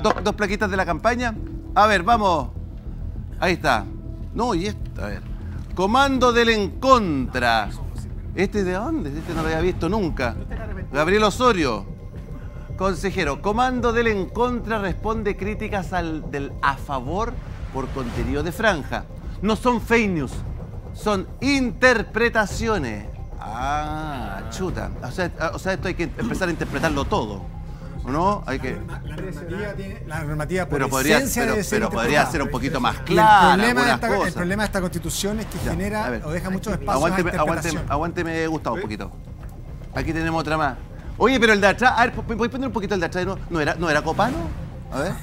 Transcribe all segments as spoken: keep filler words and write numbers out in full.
dos, dos plaquitas de la campaña. A ver, vamos. Ahí está. No, y esta, a ver. Comando del en contra. ¿Este de dónde? Este no lo había visto nunca. Gabriel Osorio. Consejero, comando del en contra responde críticas al del a favor por contenido de franja. No son fake news, son interpretaciones. Ah, chuta. O sea, o sea, esto hay que empezar a interpretarlo todo, ¿no? Hay que... La normativa, tiene, la normativa por pero podría, esencia pero, debe ser pero podría ser un poquito más el clara. problema, de algunas esta, cosas. el problema de esta constitución es que Ya, genera a ver. o deja muchos espacios Aguánteme, a interpretación. aguánteme, aguánteme, Gustavo, un poquito. Aquí tenemos otra más. Oye, pero el de atrás, a ver, ¿puedes poner un poquito el de atrás? ¿No, no, era, ¿no era Copano? A ver.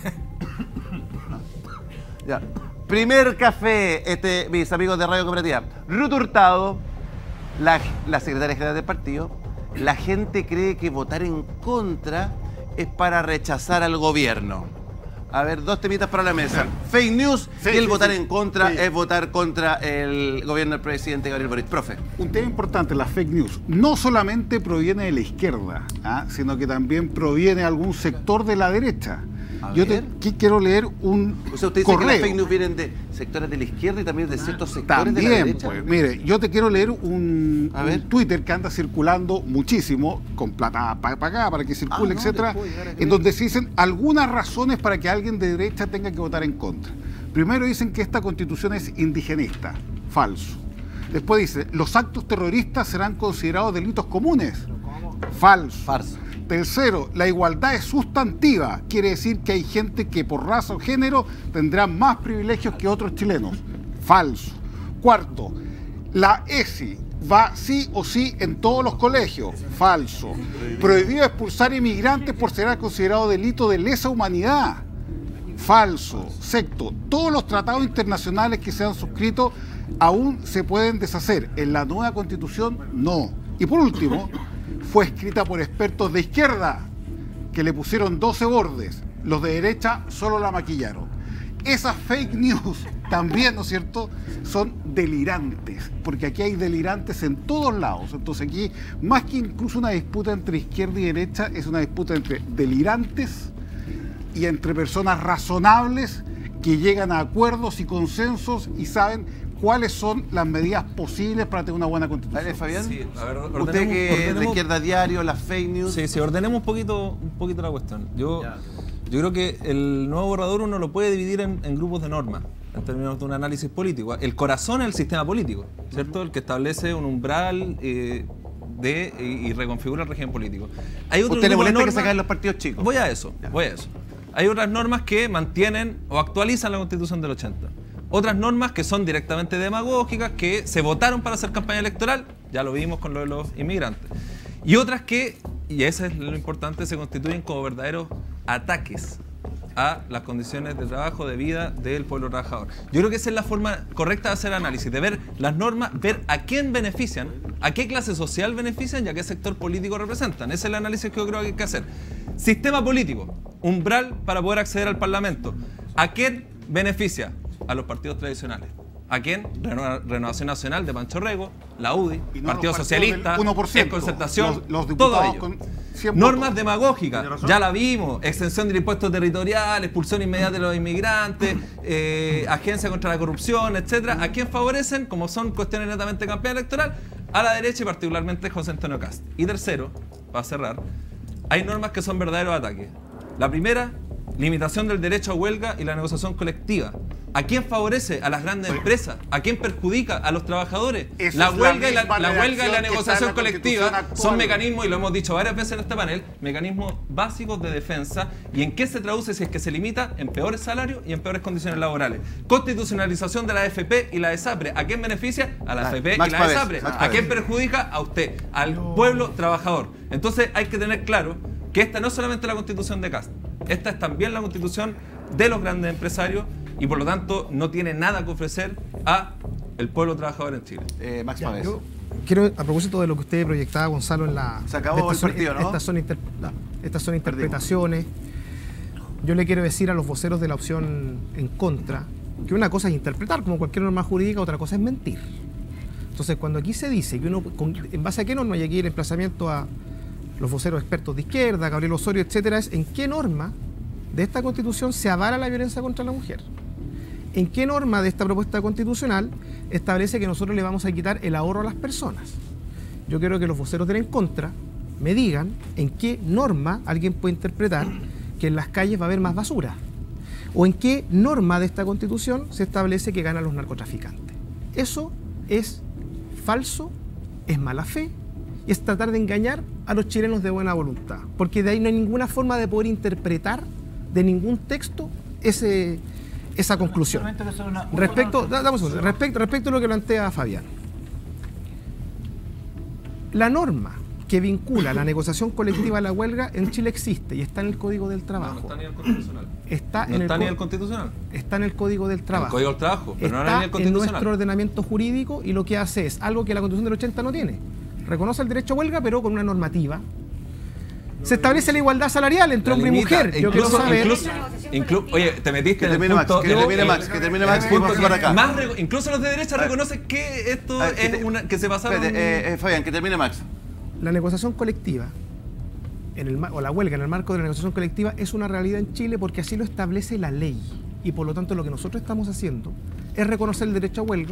No. Ya. Primer café, este, mis amigos de Radio Cooperativa. Ruth Hurtado, la, la secretaria general del partido. La gente cree que votar en contra es para rechazar al gobierno. A ver, dos temitas para la mesa. Fake news Sí, y el sí, votar sí. en contra Sí. es votar contra el gobierno del presidente Gabriel Boric. Profe. Un tema importante, las fake news, no solamente proviene de la izquierda, ¿ah? sino que también proviene de algún sector de la derecha. A Yo te, ver. aquí quiero leer un O sea, usted dice correo. que las fake news vienen de sectores de la izquierda y también de ciertos sectores de la También, derecha. pues, mire, yo te quiero leer un, A un ver. Twitter que anda circulando muchísimo, con plata para acá, para que circule, Ah, no, etcétera, le puedo llegar a creer. en donde se dicen algunas razones para que alguien de derecha tenga que votar en contra. Primero dicen que esta constitución es indigenista, falso. Después dice, los actos terroristas serán considerados delitos comunes, falso. Farso. Tercero, la igualdad es sustantiva, quiere decir que hay gente que por raza o género tendrá más privilegios que otros chilenos. Falso. Cuarto, la E S I va sí o sí en todos los colegios. Falso. Prohibido expulsar inmigrantes por ser considerado delito de lesa humanidad. Falso. Sexto, todos los tratados internacionales que se han suscrito aún se pueden deshacer. En la nueva constitución, no. Y por último, fue escrita por expertos de izquierda que le pusieron doce bordes. Los de derecha solo la maquillaron. Esas fake news también, ¿no es cierto?, son delirantes, porque aquí hay delirantes en todos lados. Entonces aquí, más que incluso una disputa entre izquierda y derecha, es una disputa entre delirantes y entre personas razonables que llegan a acuerdos y consensos y saben cuáles son las medidas posibles para tener una buena A constitución. ver, Fabián. Sí, a ver, Usted ordenemos- que es de ordenemos- izquierda diario, las fake news. Sí, sí, ordenemos un poquito, un poquito la cuestión. Yo, yo creo que el nuevo borrador uno lo puede dividir en, en grupos de normas, en términos de un análisis político. El corazón es el sistema político, ¿cierto? El que establece un umbral eh, de, y, y reconfigura el régimen político. Hay otro ¿Usted le grupo de molesta que normas- se caen los partidos chicos? Voy a eso, voy a eso. Hay otras normas que mantienen o actualizan la Constitución del ochenta. Otras normas que son directamente demagógicas, que se votaron para hacer campaña electoral, ya lo vimos con lo de los inmigrantes. Y otras que, y eso es lo importante, se constituyen como verdaderos ataques a las condiciones de trabajo, de vida del pueblo trabajador. Yo creo que esa es la forma correcta de hacer análisis, de ver las normas, ver a quién benefician, a qué clase social benefician y a qué sector político representan. Ese es el análisis que yo creo que hay que hacer. Sistema político, umbral para poder acceder al Parlamento. ¿A quién beneficia? A los partidos tradicionales. ¿A quién? Reno- Renovación Nacional de Pancho Rego, la U D I, Y no Partido los partidos Socialista, del uno por ciento, Concertación, los- los todo diputados ello. con cien Normas votos. demagógicas, Tiene razón. ya la vimos, extensión del impuesto territorial, expulsión inmediata de los inmigrantes, eh, agencia contra la corrupción, etcétera. ¿A quién favorecen? Como son cuestiones netamente de campaña electoral, a la derecha y particularmente José Antonio Cast. Y tercero, para cerrar, hay normas que son verdaderos ataques. La primera, limitación del derecho a huelga y la negociación colectiva. ¿A quién favorece? A las grandes empresas. ¿A quién perjudica? A los trabajadores. Esa La es la huelga, y la, misma la huelga y la redacción que está en negociación la colectiva Constitución son actual. mecanismos, y lo hemos dicho varias veces en este panel, mecanismos básicos de defensa. ¿Y en qué se traduce si es que se limita? En peores salarios y en peores condiciones laborales. Constitucionalización de la A F P y la ESAPRE. ¿A quién beneficia? A la Ah, A F P Max y la Pavés, ESAPRE. Max ¿A Pavés. quién perjudica? A usted, al pueblo trabajador. Entonces hay que tener claro que esta no es solamente la Constitución de Cast, esta es también la Constitución de los grandes empresarios y por lo tanto no tiene nada que ofrecer a el pueblo trabajador en Chile. Eh, Max Ya, Pavés. yo quiero, a propósito de lo que usted proyectaba, Gonzalo, en la... Se acabó estas el son- partido, ¿no? Estas son, inter- No. estas son interpretaciones. Yo le quiero decir a los voceros de la opción en contra que una cosa es interpretar como cualquier norma jurídica, otra cosa es mentir. Entonces, cuando aquí se dice que uno, con- en base a qué norma, y aquí el emplazamiento a los voceros expertos de izquierda, Gabriel Osorio, etcétera, es en qué norma de esta Constitución se avala la violencia contra la mujer? ¿En qué norma de esta propuesta constitucional establece que nosotros le vamos a quitar el ahorro a las personas? Yo quiero que los voceros de la en contra me digan en qué norma alguien puede interpretar que en las calles va a haber más basura. O en qué norma de esta Constitución se establece que ganan los narcotraficantes. Eso es falso, es mala fe y es tratar de engañar a los chilenos de buena voluntad. Porque de ahí no hay ninguna forma de poder interpretar de ningún texto ese, esa conclusión. Respecto, damos un, respecto, respecto a lo que plantea Fabián. La norma que vincula la negociación colectiva a la huelga en Chile existe y está en el Código del Trabajo. No, no está ni en el Constitucional. Está, no en, está el ni en el Constitucional. Está en el Código del Trabajo. El Código del Trabajo, pero está no en el Constitucional. En nuestro ordenamiento jurídico y lo que hace es algo que la Constitución del ochenta no tiene. Reconoce el derecho a huelga, pero con una normativa. Se establece la igualdad salarial entre hombre y mujer. Yo quiero saber... Incluso, incluso, oye, te metiste que en el termine punto... Max, que termine Max, que termine Max, que vamos para acá. Más, incluso los de derecha reconocen que esto ver, es que te, una... que se pasaron... Espérate, eh, eh, Fabián, que termine Max. La negociación colectiva, en el, o la huelga en el marco de la negociación colectiva, es una realidad en Chile porque así lo establece la ley. Y por lo tanto lo que nosotros estamos haciendo es reconocer el derecho a huelga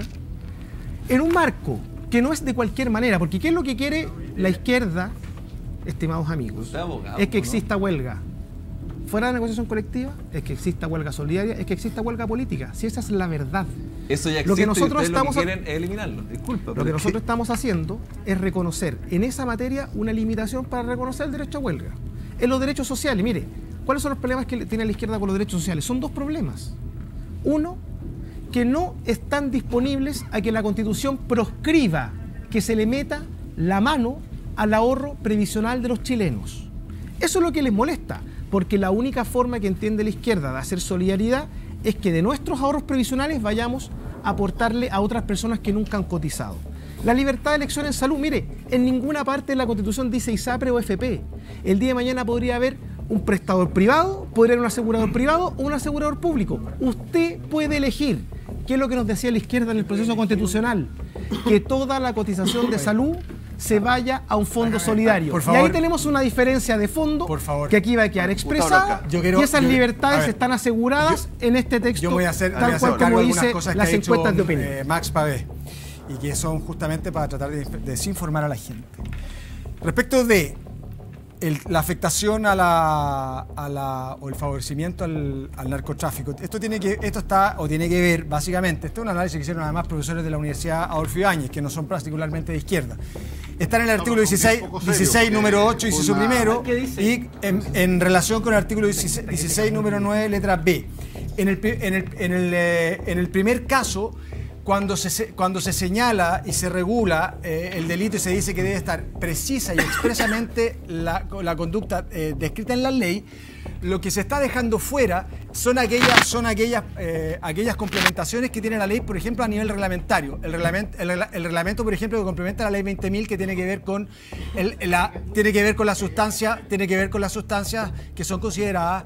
en un marco que no es de cualquier manera, porque ¿qué es lo que quiere la izquierda, estimados amigos? Abogado, es que ¿no? exista huelga fuera de la negociación colectiva, es que exista huelga solidaria, es que exista huelga política. Si esa es la verdad. Eso ya existe lo que nosotros y estamos lo que quieren es eliminarlo. Disculpa. Lo que nosotros estamos haciendo es reconocer en esa materia una limitación para reconocer el derecho a huelga. En los derechos sociales, mire, ¿cuáles son los problemas que tiene la izquierda con los derechos sociales? Son dos problemas. Uno, que no están disponibles a que la Constitución proscriba que se le meta la mano al ahorro previsional de los chilenos. Eso es lo que les molesta, porque la única forma que entiende la izquierda de hacer solidaridad es que de nuestros ahorros previsionales vayamos a aportarle a otras personas que nunca han cotizado. La libertad de elección en salud, mire, en ninguna parte de la Constitución dice ISAPRE o F P. El día de mañana podría haber un prestador privado, podría haber un asegurador privado o un asegurador público. Usted puede elegir. ¿Qué es lo que nos decía la izquierda en el proceso constitucional? Que toda la cotización de salud se vaya a un fondo solidario. Por favor, y ahí tenemos una diferencia de fondo por favor, que aquí va a quedar expresada yo quiero, y esas yo, libertades ver, están aseguradas yo, en este texto, yo voy a hacer, tal voy a hacer cual como dice cosas las que encuestas hecho, de opinión. Eh, Max Pavé, y que son justamente para tratar de desinformar a la gente. Respecto de el, la afectación a la, a la, o el favorecimiento al, al narcotráfico, esto tiene que esto está o tiene que ver básicamente, esto es un análisis que hicieron además profesores de la Universidad Adolfo Ibáñez, que no son particularmente de izquierda. Está en el artículo dieciséis, dieciséis número ocho, inciso primero, y en, en relación con el artículo dieciséis, dieciséis número nueve, letra B. En el, en el, en el, eh, en el primer caso, Cuando se, cuando se señala y se regula eh, el delito y se dice que debe estar precisa y expresamente la, la conducta eh, descrita en la ley, lo que se está dejando fuera son aquellas, son aquellas, eh, aquellas complementaciones que tiene la ley, por ejemplo, a nivel reglamentario. El reglamento, el, el reglamento por ejemplo, que complementa la ley veinte mil, que tiene que ver con el, la, tiene que ver con la sustancia, tiene que ver con las sustancias que son consideradas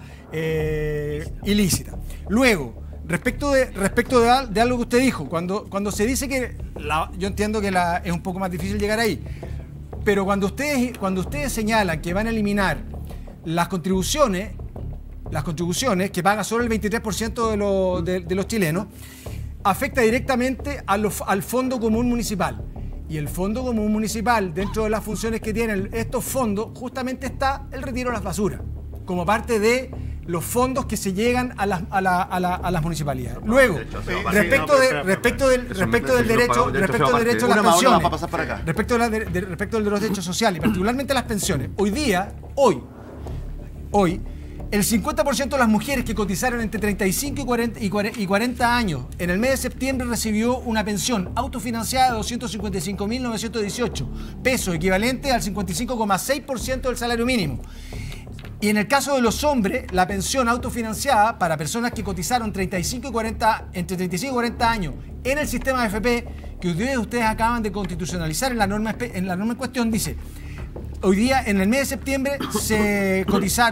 eh, ilícitas. Luego, Respecto de, respecto de, de algo que usted dijo, cuando, cuando se dice que, la, yo entiendo que la, es un poco más difícil llegar ahí, pero cuando ustedes, cuando ustedes señalan que van a eliminar las contribuciones, las contribuciones que paga solo el veintitrés por ciento de, lo, de, de los chilenos, afecta directamente a los, al Fondo Común Municipal. Y el Fondo Común Municipal, dentro de las funciones que tienen estos fondos, justamente está el retiro de las basuras, como parte de los fondos que se llegan a las, a la, a la, a las municipalidades. Luego, respecto, de, respecto del, respecto del derecho, respecto del derecho a las pensiones, respecto, de la, de, de, respecto de los derechos sociales, y particularmente las pensiones, hoy día, hoy, hoy, el cincuenta por ciento de las mujeres que cotizaron entre treinta y cinco y cuarenta años en el mes de septiembre recibió una pensión autofinanciada de doscientos cincuenta y cinco mil novecientos dieciocho pesos, equivalente al cincuenta y cinco coma seis por ciento del salario mínimo. Y en el caso de los hombres, la pensión autofinanciada para personas que cotizaron treinta y cinco y cuarenta, entre treinta y cinco y cuarenta años en el sistema de F P, que ustedes, ustedes acaban de constitucionalizar en la, norma, en la norma en cuestión, dice, hoy día, en el mes de septiembre, se cotizaron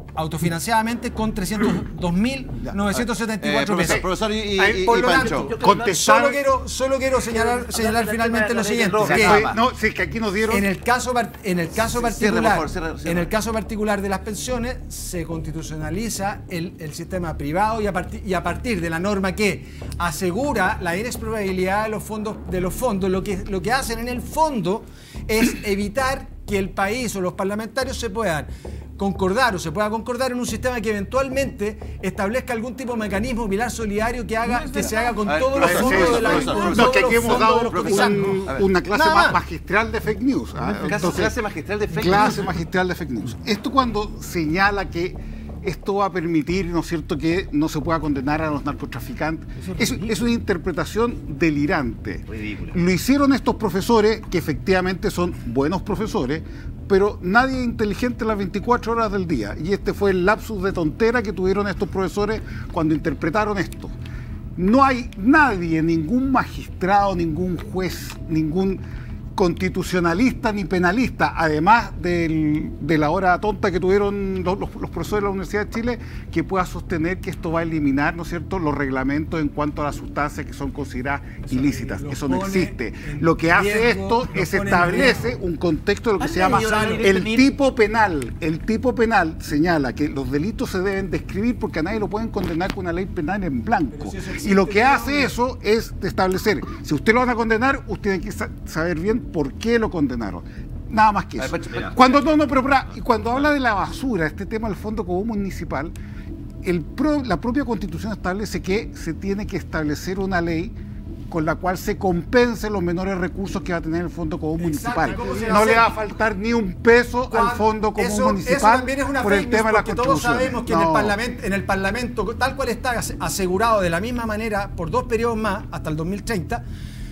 autofinanciadamente con trescientos dos mil novecientos setenta y cuatro Eh, pesos. profesor, profesor y, y- Ahí, y- por y lo Pancho. tanto, Contestar- solo quiero, solo quiero señalar, señalar finalmente lo siguiente. O sea, que fue- no, sí, que aquí nos dieron. en el caso, par- en el caso Cierre, particular, por favor, cierre, cierre. en el caso particular de las pensiones, se constitucionaliza el, el sistema privado y a, partir, y a partir de la norma que asegura la inexpropiabilidad de los fondos, de los fondos, lo que, lo que hacen en el fondo es evitar que el país o los parlamentarios se puedan concordar o se pueda concordar en un sistema que eventualmente establezca algún tipo de mecanismo pilar solidario que haga que se haga con A ver, todos los profesor, fondos de la profesor, con profesor. No, que todos aquí los hemos fondos de dado los cotizantes. un- A ver. una clase Nada ma- más. magistral de fake news. ¿ah? Clase, Entonces, clase magistral de fake clase news. magistral de fake news. Esto cuando señala que esto va a permitir, ¿no es cierto?, que no se pueda condenar a los narcotraficantes. Es, es una interpretación delirante. Ridícula. Lo hicieron estos profesores, que efectivamente son buenos profesores, pero nadie es inteligente las veinticuatro horas del día. Y este fue el lapsus de tontera que tuvieron estos profesores cuando interpretaron esto. No hay nadie, ningún magistrado, ningún juez, ningún constitucionalista ni penalista, además del- de la hora tonta que tuvieron los, los- los profesores de la Universidad de Chile, que pueda sostener que esto va a eliminar, ¿no es cierto?, los reglamentos en cuanto a las sustancias que son consideradas ilícitas. lo Eso no pone existe. en Lo que hace riesgo, esto lo es pone en establece riesgo. un contexto de lo que ¿Han se llama leído la ley el penal? tipo penal. El tipo penal señala que los delitos se deben describir porque a nadie lo pueden condenar con una ley penal en blanco. Pero si eso existe, Y lo que ¿cómo hace no? eso es establecer, si usted lo van a condenar, usted tiene que sa- saber bien por qué lo condenaron. Nada más que A ver, eso. Pancho, Pancho. Cuando no, no, pero para- y cuando habla de la basura, este tema del Fondo Común Municipal, el pro- la propia Constitución establece que se tiene que establecer una ley con la cual se compensen los menores recursos que va a tener el Fondo Común Exacto, Municipal. ¿cómo se va a No le hacer? va a faltar ni un peso Cuando- al Fondo Común eso, Municipal eso también es una por el fake news, tema de la porque todos contribución. sabemos que en, el No. parlamento, en el Parlamento, tal cual está ase- asegurado de la misma manera por dos periodos más, hasta el dos mil treinta,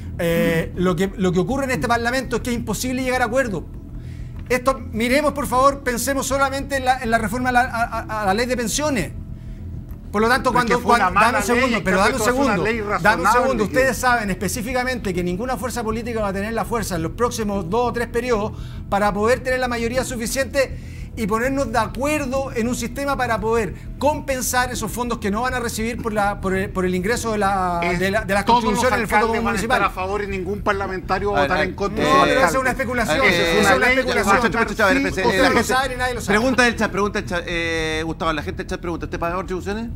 eh, lo, que, lo que ocurre en este Parlamento es que es imposible llegar a acuerdos. Esto, miremos, por favor, pensemos solamente en la, en la reforma a la, a- a- a la ley de pensiones. Por lo tanto, Pero es cuando, que fue una cuando- mala dame un segundo, ley, pero en dame un cambio, esto es una segundo, ley dame un razonable segundo. que- Ustedes saben específicamente que ninguna fuerza política va a tener la fuerza en los próximos dos o tres periodos para poder tener la mayoría suficiente y ponernos de acuerdo en un sistema para poder compensar esos fondos que no van a recibir por, la, por, el, por el ingreso de la, Es- de la, de las todos los contribuciones en el Fondo alcaldes Común van a estar Municipal. a favor y ningún parlamentario va a A ver, votar a ver, en contra. eh, de los No, pero esa es alcaldes. una especulación. Eh, esa es una una ley, especulación. Muchacho, muchacho, a ver, Sí, espérese, o eh, sea, la lo gente- saben y nadie lo sabe. Pregunta del chat, pregunta del chat. Eh, Gustavo, la gente del chat pregunta, ¿usted paga contribuciones?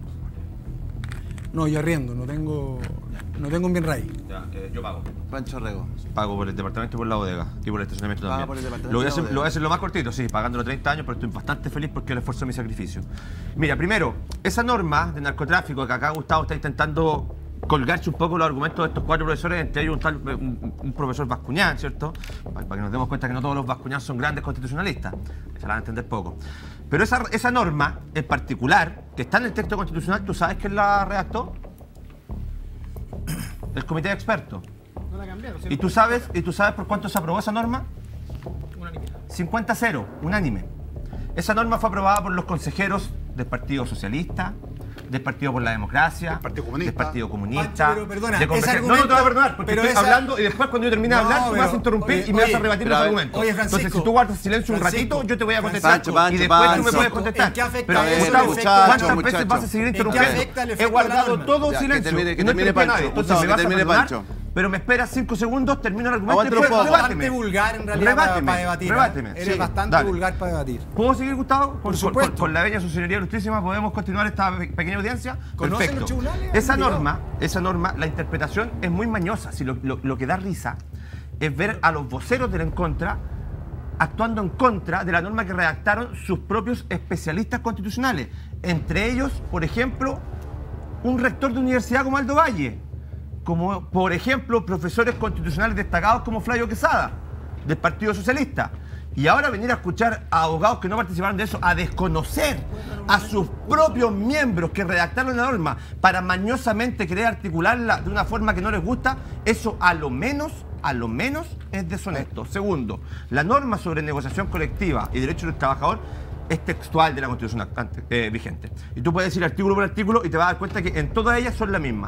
No, yo arriendo, no tengo, no tengo un bien raíz. Ya, eh, yo pago. Pancho Rego. Pago por el departamento y por la bodega. Y por el estacionamiento Paga también. por el departamento Lo voy, a y la hacer, bodega. lo voy a hacer lo más cortito, sí, pagándolo treinta años, pero estoy bastante feliz porque el esfuerzo de mi sacrificio. Mira, primero, esa norma de narcotráfico que acá Gustavo está intentando colgarse un poco los argumentos de estos cuatro profesores, entre ellos un, tal, un, un profesor Bascuñán, ¿cierto? Para, para que nos demos cuenta que no todos los Bascuñán son grandes constitucionalistas. Se la van a entender poco. Pero esa, esa norma en particular, que está en el texto constitucional, ¿tú sabes quién la redactó? El comité de expertos. No la cambiaron. ¿Y tú sabes, ¿Y tú sabes por cuánto se aprobó esa norma? cincuenta a cero, unánime. Esa norma fue aprobada por los consejeros del Partido Socialista, del Partido por la Democracia, Del Partido Comunista. del Partido Comunista. Pancho, pero perdona, de ese Convergencia. argumento- No, no te voy a perdonar, porque pero estoy esa- hablando y después cuando yo termine de No, hablar, tú me vas a pero- interrumpir oye, y me vas oye, a rebatir pero los a ver, argumentos. oye, Francisco, Entonces, si tú guardas silencio un Francisco, ratito, yo te voy a contestar. Pancho, Pancho, y después tú me Pancho. puedes contestar. ¿En qué afecta Pero, eso el Gustavo, efecto? ¿cuántas Muchacho, veces vas a seguir muchacho. interrumpiendo? ¿En qué afecta el He efecto de la guardado norma? todo Ya, que silencio. termine- que y no termine interrumpí a Pancho. nadie. Entonces Gustavo, me que vas a termine perdonar, Pancho. pero me esperas cinco segundos, termino el argumento Bastante, y después bastante rebáteme. vulgar en realidad para, Rebáteme, para debatir. ¿eh? rebáteme, Eres sí, bastante dale. vulgar para debatir. ¿Puedo seguir, Gustavo? Con, supuesto. Con, con la bella sociedad ilustrísima podemos continuar esta pe- pequeña audiencia. ¿Conocen Perfecto. los tribunales? Esa ¿Han mirado? norma, esa norma, la interpretación es muy mañosa. Si lo, lo- lo que da risa es ver a los voceros de la en contra actuando en contra de la norma que redactaron sus propios especialistas constitucionales. Entre ellos, por ejemplo, un rector de universidad como Aldo Valle, como por ejemplo profesores constitucionales destacados como Flavio Quesada, del Partido Socialista. Y ahora venir a escuchar a abogados que no participaron de eso, a desconocer a sus propios miembros que redactaron la norma para mañosamente querer articularla de una forma que no les gusta, eso a lo menos, a lo menos es deshonesto. Segundo, la norma sobre negociación colectiva y derechos del trabajador es textual de la Constitución ante- eh, vigente. Y tú puedes ir artículo por artículo y te vas a dar cuenta que en todas ellas son la misma.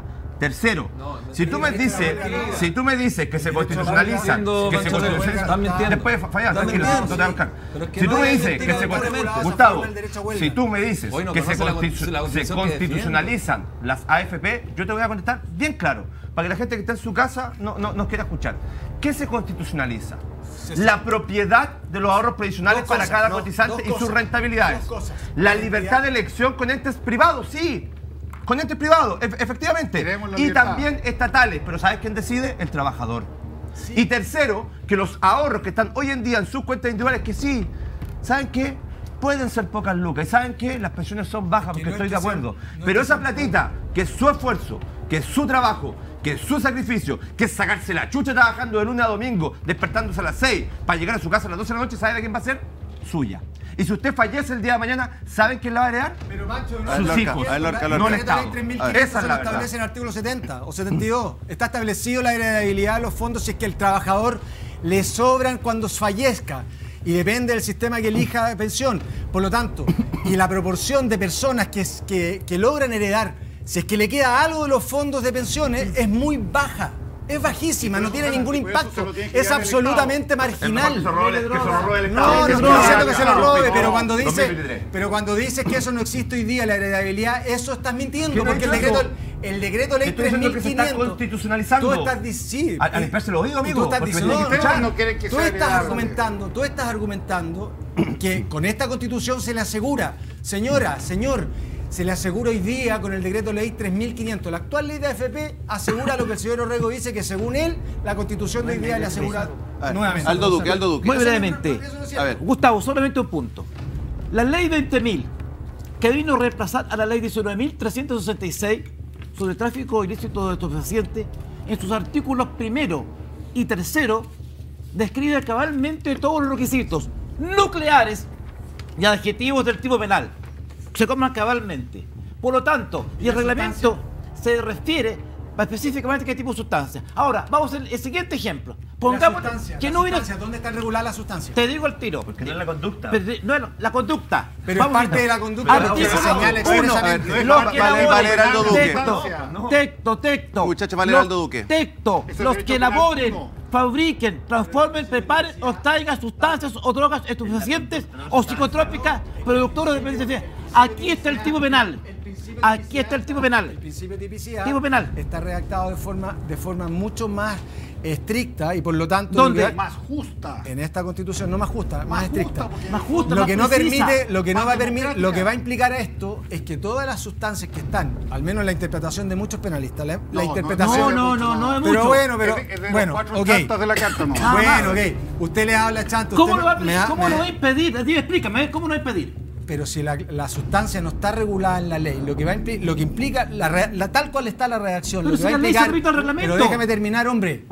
Tercero, No, no, si tú me no, dices, no, no, si tú me dices que se constitucionalizan, mintiendo, que se Pancho, constitucionalizan, estás mintiendo. después de fallar, Estás tranquilo, mintiendo, no te voy a sí. buscar. Pero es que Si no tú me hay dices mentira que se doblemente. Gustavo, el derecho a huelga. si tú me dices Hoy no que se, conoce la constitu- constitución- la se constitución que constitucionalizan las A F P, yo te voy a contestar bien claro, para que la gente que está en su casa no, no, nos quiera escuchar. ¿Qué se constitucionaliza? La propiedad de los ahorros previsionales Dos para cosas, cada no, cotizante dos y sus cosas, rentabilidades. dos cosas. La libertad de elección con entes privados, sí. Con entes privados, e- efectivamente. Queremos la Y libertad. también estatales. Pero ¿sabes quién decide? El trabajador. Y tercero, que los ahorros que están hoy en día en sus cuentas individuales, que sí, ¿saben qué? Pueden ser pocas lucas. ¿Y saben qué? Las pensiones son bajas, porque no estoy es de que sean- acuerdo. no es Pero que esa sean platita, que es su esfuerzo, que es su trabajo, que es su sacrificio, que es sacarse la chucha trabajando de lunes a domingo, despertándose a las seis para llegar a su casa a las doce de la noche, ¿sabe de quién va a ser? Suya. Y si usted fallece el día de mañana, ¿saben quién la va a heredar? Pero Pancho, A ver, Sus Lorca, hijos. a ver, Lorca, No Lorca. el Estado. tres mil A ver, quinientos esa es se la lo verdad. establece en el artículo setenta o setenta y dos. Está establecido la heredabilidad de los fondos si es que el trabajador le sobran cuando fallezca. Y depende del sistema que elija de pensión. Por lo tanto, y la proporción de personas que, que, que logran heredar, si es que le queda algo de los fondos de pensiones, es muy baja. Es bajísima, no tiene ningún por eso se impacto. lo tiene que Es llevar el absolutamente Es mejor que se marginal. lo robe- que se lo robe el No, Estado. no Que se estoy lo diciendo robe que se el lo Estado. robe, pero cuando dos mil dice, veintitrés. pero cuando dices que eso no existe hoy día, la heredabilidad, eso estás mintiendo, ¿Quién ha porque el dicho decreto, eso? el decreto ley Estoy diciendo que se está tres mil quinientos. constitucionalizando. Tú estás diciendo, Al- al limpiarse los oídos, amigo, Tú estás porque me diciendo, tienen que escuchar. no quieren que tú sea estás heredable. argumentando, tú estás argumentando que con esta constitución se le asegura, señora, señor, se le asegura hoy día con el decreto ley tres mil quinientos. La actual ley de A F P asegura lo que el señor Orrego dice, que según él, la constitución de hoy día le asegura A ver, nuevamente. Aldo Duque, Aldo Duque. Muy Eso no- brevemente. eso no es cierto. A ver. Gustavo, solamente un punto. La ley veinte mil, que vino a reemplazar a la ley diecinueve mil trescientos sesenta y seis sobre tráfico ilícito de estupefacientes, en sus artículos primero y tercero, describe cabalmente todos los requisitos nucleares y adjetivos del tipo penal. Se coman cabalmente. Por lo tanto, y el reglamento se refiere específicamente a qué tipo de sustancia. Ahora, vamos al el siguiente ejemplo. Pongamos La sustancia, que la no hubiera... sustancia, ¿dónde está regulada la sustancia? Te digo el tiro. Que no es la conducta. Pero, no, no, la conducta. Pero Vamos es parte viendo. de la conducta, Artículo que se señala uno, expresamente. A ver, los va- que vale, elaboren- vale, Heraldo Duque. Texto, No. texto, texto. Muchacho, vale, Los- Heraldo Duque. Texto, Es el los derecho que penal elaboren, uno. fabriquen, transformen, preparen o traigan sustancias o drogas estupefacientes o psicotrópicas productoras de dependencia. Aquí está el tipo penal. Aquí está el tipo El penal. principio de tipicidad Tipo penal. está redactado de forma, de forma mucho más estricta y por lo tanto ¿Dónde? lo que- Más justa. en esta constitución no más justa, más, estricta. justa, porque- Más justa, Lo más que no precisa. permite, lo que no Más va a permitir, democrática. lo que va a implicar a esto es que todas las sustancias que están, al menos en la interpretación de muchos penalistas, la, la No, interpretación. No, no, no, no es mucho. Pero bueno, pero Es de- es de bueno, los cuatro ok. cartas de la carta, no. Ah, Bueno, más. ok. Usted le habla chanto. ¿Cómo usted lo va a, me da- cómo me lo da- va a impedir? Dime, explícame, ¿cómo lo va a impedir? Pero si la, la sustancia no está regulada en la ley, lo que va a impli- lo que implica la, re- la- tal cual está la redacción, Pero lo que si va a la ley se implicar, remite al reglamento. pero déjame terminar, hombre.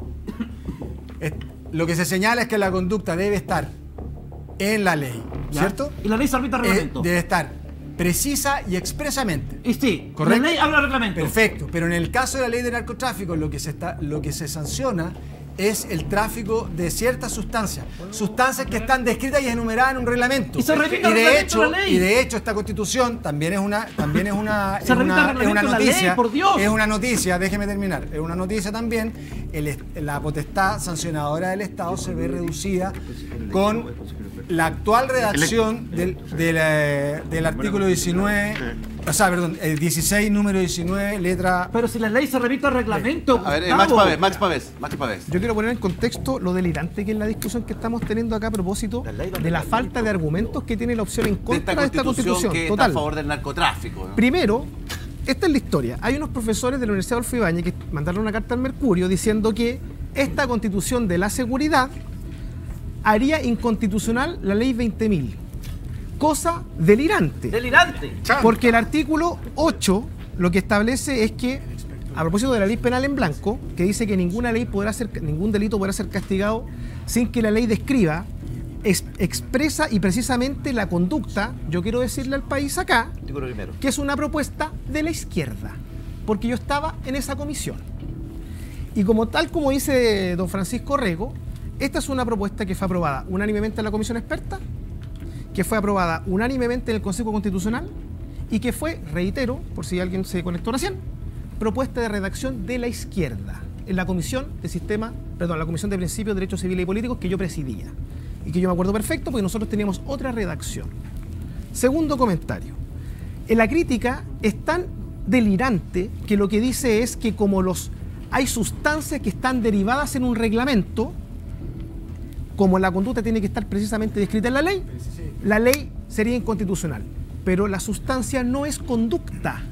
Es- lo que se señala es que la conducta debe estar en la ley, ¿Ya? ¿cierto? Y la ley se arbitra al Eh, reglamento. debe estar precisa y expresamente. Y sí, ¿Correcto? la ley habla del reglamento. Perfecto, pero en el caso de la ley de narcotráfico lo que se está, lo que se sanciona es el tráfico de ciertas sustancias, sustancias que están descritas y enumeradas en un reglamento. Y se repite y el de reglamento hecho, de la ley. y de hecho esta Constitución también es una también es una Se es repite una, el es una reglamento de la ley, noticia, por Dios. es una noticia, déjeme terminar, es una noticia también, el est- la potestad sancionadora del Estado se ve reducida con la actual redacción del, del, eh, del artículo diecinueve, o sea, perdón, el dieciséis, número diecinueve, letra... Pero si la ley se remite al reglamento. A ver, eh, Gustavo. Max Pavés, Max Pavés, Max Pavés. Yo quiero poner en contexto lo delirante que es la discusión que estamos teniendo acá a propósito de la falta de argumentos que tiene la opción en De contra esta de esta constitución constitución. que está a Total. favor del narcotráfico. ¿no? Primero, esta es la historia. Hay unos profesores de la Universidad Adolfo Ibáñez que mandaron una carta al Mercurio diciendo que esta constitución de la seguridad haría inconstitucional la ley veinte mil. Cosa delirante. Delirante. Porque el artículo ocho lo que establece es que, a propósito de la ley penal en blanco, que dice que ninguna ley podrá ser, ningún delito podrá ser castigado sin que la ley describa, ex- expresa y precisamente la conducta, yo quiero decirle al país acá, Artículo primero. que es una propuesta de la izquierda, porque yo estaba en esa comisión. Y como tal como dice don Francisco Orrego, esta es una propuesta que fue aprobada unánimemente en la comisión experta, que fue aprobada unánimemente en el Consejo Constitucional y que fue, reitero, por si alguien se conectó recién, propuesta de redacción de la izquierda en la Comisión de Sistema, perdón, la Comisión de Principios, Derechos Civiles y Políticos que yo presidía y que yo me acuerdo perfecto porque nosotros teníamos otra redacción. Segundo comentario. En la crítica es tan delirante que lo que dice es que como los hay sustancias que están derivadas en un reglamento, como la conducta tiene que estar precisamente descrita en la ley, la ley sería inconstitucional. Pero la sustancia no es conducta.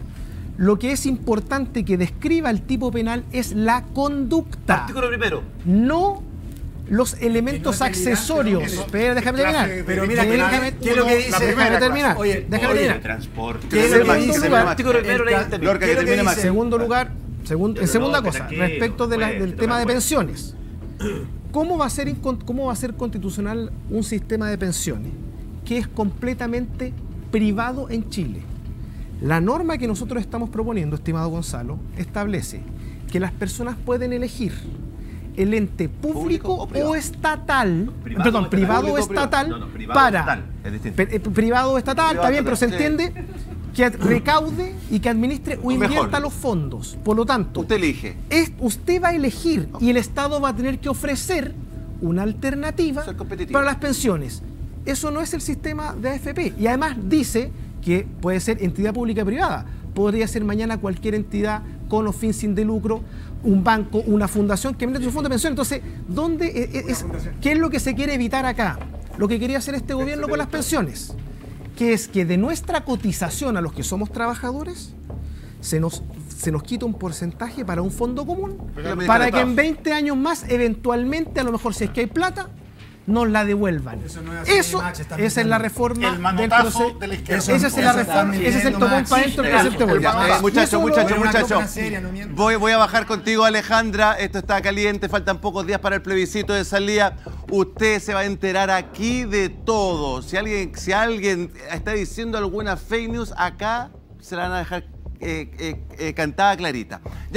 Lo que es importante que describa el tipo penal es la conducta. Artículo primero. No los elementos accesorios. Espera, déjame terminar. Pero mira, déjame, ¿qué es lo que dice? déjame terminar. Oye, déjame Oye, terminar. transporte. ¿Qué es lo que Segundo dice? lugar, Artículo primero, ley de Lorca, que termine más. Segundo lugar, segun- en Pero segunda no, cosa, tranquilo, respecto de la- pues, del te tema de recuerdo. pensiones. ¿Cómo va, a ser, incon- ¿Cómo va a ser constitucional un sistema de pensiones que es completamente privado en Chile? La norma que nosotros estamos proponiendo, estimado Gonzalo, establece que las personas pueden elegir el ente público, ¿Público o o, privado? estatal, Privado perdón, o privado o público o privado. estatal, No, no, privado o para estatal, es distinto. Pe- eh, privado o estatal, Privado está bien, pero se estatal, sí. entiende que recaude y que administre o Lo mejor. invierta los fondos. Por lo tanto, Usted elige. es, usted va a elegir y el Estado va a tener que ofrecer una alternativa Ser competitivo. para las pensiones. Eso no es el sistema de A F P. Y además dice que puede ser entidad pública privada. Podría ser mañana cualquier entidad con o fin sin de lucro, un banco, una fundación que vende su fondo de pensión. Entonces, ¿dónde es, es- ¿qué es lo que se quiere evitar acá? Lo que quería hacer este gobierno con las pensiones, que es que de nuestra cotización a los que somos trabajadores, se nos, se nos quita un porcentaje para un fondo común, Pero ya para me que en dijo veinte años más, eventualmente, a lo mejor si es que hay plata, nos la devuelvan. Eso no es así, Eso, Max, está esa es la mintiendo. reforma El del manotazo proceso. de la izquierda. Esa es la Eso está reforma, ese es el mintiendo, topón Max. para adentro del presidente Eh, Boric. eh, muchachos, Eso lo- muchachos, Era una muchachos. cosa seria, no mientas. Voy, voy a bajar contigo, Alejandra. Esto está caliente, faltan pocos días para el plebiscito de salida. Usted se va a enterar aquí de todo. Si alguien, si alguien está diciendo alguna fake news, acá se la van a dejar eh, eh, eh, cantada clarita. Ya.